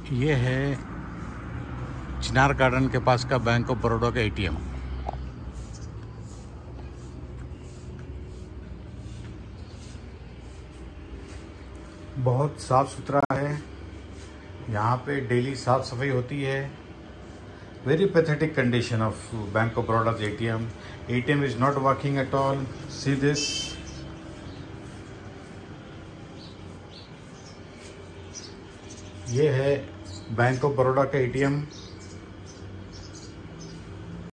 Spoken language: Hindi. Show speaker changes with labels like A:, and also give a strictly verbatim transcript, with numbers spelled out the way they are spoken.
A: ये है चिनार गार्डन के पास का बैंक ऑफ बड़ौदा का एटीएम। बहुत साफ सुथरा है, यहाँ पे डेली साफ सफाई होती है। Very pathetic condition of bank of Baroda ATM. ATM is not working at all. See this. ये है बैंक ऑफ बड़ौदा का एटीएम।